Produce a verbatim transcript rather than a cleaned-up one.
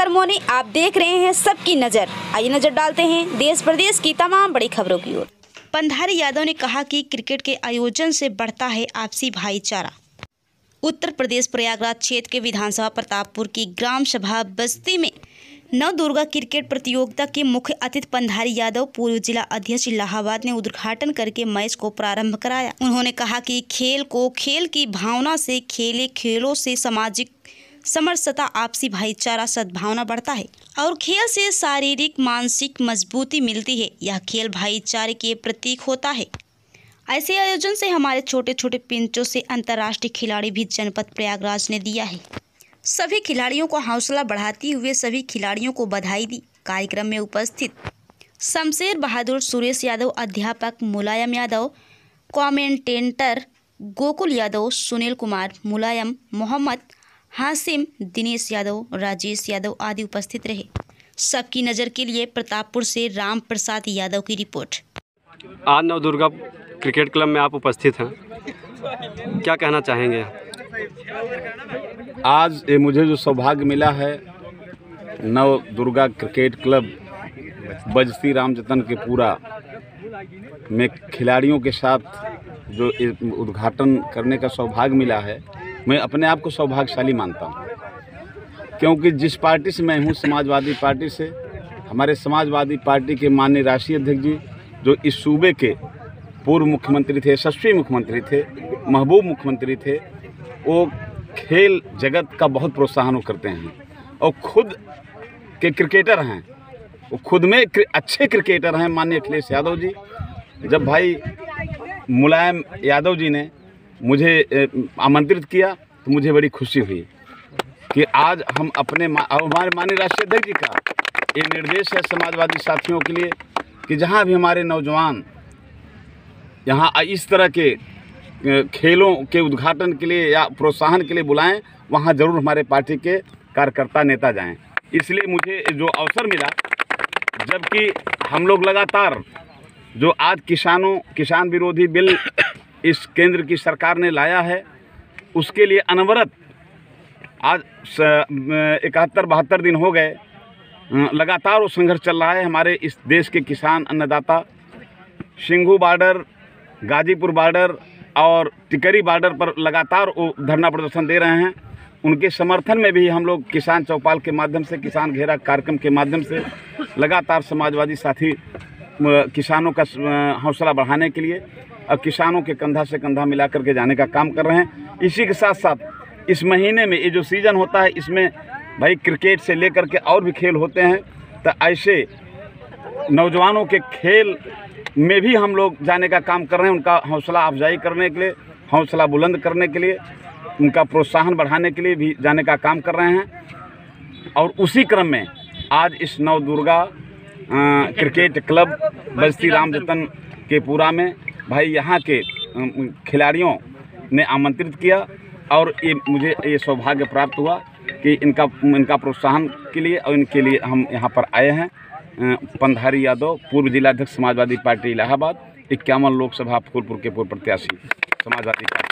कर्मों ने। आप देख रहे हैं सबकी नज़र। आइए नज़र डालते हैं देश प्रदेश की तमाम बड़ी खबरों की ओर। पंधारी यादव ने कहा कि क्रिकेट के आयोजन से बढ़ता है आपसी भाईचारा। उत्तर प्रदेश प्रयागराज क्षेत्र के विधानसभा प्रतापपुर की ग्राम सभा बस्ती में नवदुर्गा क्रिकेट प्रतियोगिता के मुख्य अतिथि पंधारी यादव पूर्व जिला अध्यक्ष इलाहाबाद ने उद्घाटन करके मैच को प्रारंभ कराया। उन्होंने कहा कि खेल को खेल की भावना से खेले, खेलों से सामाजिक समरसता, आपसी भाईचारा, सद्भावना बढ़ता है और खेल से शारीरिक मानसिक मजबूती मिलती है। यह खेल भाईचारे के प्रतीक होता है। ऐसे आयोजन से हमारे छोटे छोटे पिंचों से अंतर्राष्ट्रीय खिलाड़ी भी जनपद प्रयागराज ने दिया है। सभी खिलाड़ियों को हौसला बढ़ाती हुए सभी खिलाड़ियों को बधाई दी। कार्यक्रम में उपस्थित शमशेर बहादुर, सुरेश यादव, अध्यापक मुलायम यादव, कमेंटेटर गोकुल यादव, सुनील कुमार मुलायम, मोहम्मद हासिम, दिनेश यादव, राजेश यादव आदि उपस्थित रहे। सबकी नज़र के लिए प्रतापपुर से राम प्रसाद यादव की रिपोर्ट। आज नवदुर्गा क्रिकेट क्लब में आप उपस्थित हैं, क्या कहना चाहेंगे? आज ये मुझे जो सौभाग्य मिला है नवदुर्गा क्रिकेट क्लब बस्ती रामजतन के पूरा में खिलाड़ियों के साथ जो उद्घाटन करने का सौभाग्य मिला है, मैं अपने आप को सौभाग्यशाली मानता हूँ। क्योंकि जिस पार्टी से मैं हूँ, समाजवादी पार्टी से, हमारे समाजवादी पार्टी के माननीय राष्ट्रीय अध्यक्ष जी जो इस सूबे के पूर्व मुख्यमंत्री थे, यशस्वी मुख्यमंत्री थे, महबूब मुख्यमंत्री थे, वो खेल जगत का बहुत प्रोत्साहन करते हैं और खुद के क्रिकेटर हैं। वो खुद में अच्छे क्रिकेटर हैं माननीय अखिलेश यादव जी। जब भाई मुलायम यादव जी ने मुझे आमंत्रित किया तो मुझे बड़ी खुशी हुई कि आज हम अपने हमारे माननीय राष्ट्रीय अध्यक्ष जी का ये निर्देश है समाजवादी साथियों के लिए कि जहाँ भी हमारे नौजवान यहाँ इस तरह के खेलों के उद्घाटन के लिए या प्रोत्साहन के लिए बुलाएं, वहाँ ज़रूर हमारे पार्टी के कार्यकर्ता नेता जाएं। इसलिए मुझे जो अवसर मिला, जबकि हम लोग लगातार जो आज किसानों किसान विरोधी बिल इस केंद्र की सरकार ने लाया है, उसके लिए अनवरत आज इकहत्तर बहत्तर दिन हो गए लगातार वो संघर्ष चल रहा है। हमारे इस देश के किसान अन्नदाता सिंघू बॉर्डर, गाजीपुर बॉर्डर और टिकरी बॉर्डर पर लगातार वो धरना प्रदर्शन दे रहे हैं। उनके समर्थन में भी हम लोग किसान चौपाल के माध्यम से, किसान घेरा कार्यक्रम के माध्यम से लगातार समाजवादी साथी किसानों का हौसला बढ़ाने के लिए और किसानों के कंधा से कंधा मिला करके जाने का काम कर रहे हैं। इसी के साथ साथ इस महीने में ये जो सीज़न होता है, इसमें भाई क्रिकेट से लेकर के और भी खेल होते हैं, तो ऐसे नौजवानों के खेल में भी हम लोग जाने का काम कर रहे हैं। उनका हौसला अफजाई करने के लिए, हौसला बुलंद करने के लिए, उनका प्रोत्साहन बढ़ाने के लिए भी जाने का काम कर रहे हैं। और उसी क्रम में आज इस नवदुर्गा क्रिकेट क्लब बस्ती रामजतन के पूरा में भाई यहाँ के खिलाड़ियों ने आमंत्रित किया और ये मुझे ये सौभाग्य प्राप्त हुआ कि इनका इनका प्रोत्साहन के लिए और इनके लिए हम यहाँ पर आए हैं। पंधारी यादव, पूर्व जिलाध्यक्ष समाजवादी पार्टी इलाहाबाद, इक्यावन लोकसभा फूलपुर के पूर्व प्रत्याशी समाजवादी पार्टी।